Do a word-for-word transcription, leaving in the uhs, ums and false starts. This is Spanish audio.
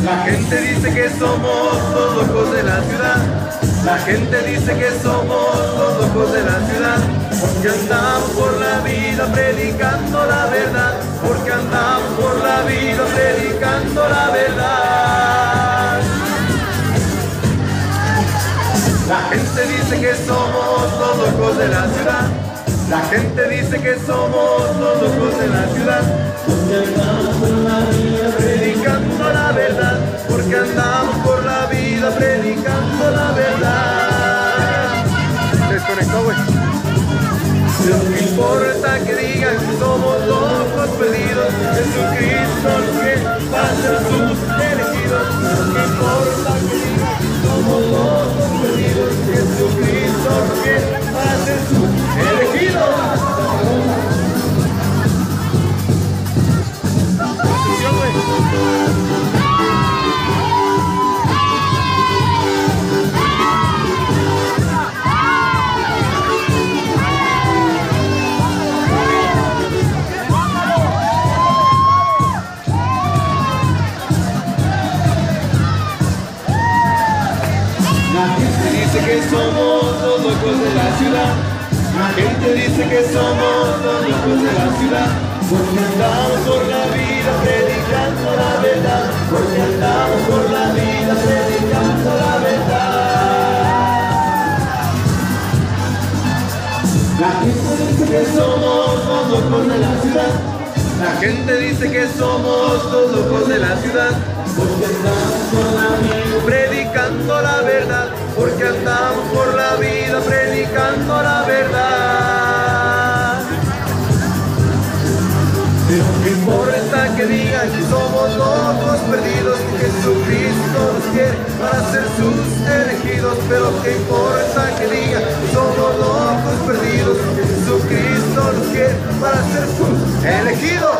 La gente dice que somos los locos de la ciudad. La gente dice que somos los locos de la ciudad. Porque andamos por la vida predicando la verdad. Porque andamos por la vida predicando la verdad. La gente dice que somos los locos de la ciudad. La gente dice que somos los locos de la ciudad. Porque andamos por la vida predicando la verdad. Porque andamos por la vida predicando la verdad. Desconectó, güey. No importa que digan que somos locos perdidos, Jesucristo nos quiere para ser sus elegidos. No importa que digan que somos locos perdidos, Jesucristo nos quiere para ser sus elegidos. La gente dice que somos los locos de la ciudad. La gente dice que somos los locos de la ciudad. Porque andamos por la vida predicando la verdad. Porque andamos por la vida predicando la verdad. La gente dice que somos los locos de la ciudad. La gente dice que somos los locos de la ciudad. Porque andamos por la vida predicando la verdad. Porque andamos por la vida predicando la verdad. Pero qué importa que digan que somos locos perdidos, que Jesucristo nos quiere para ser sus elegidos. Pero qué importa que digan que somos locos perdidos, que Jesucristo nos quiere para ser sus elegidos.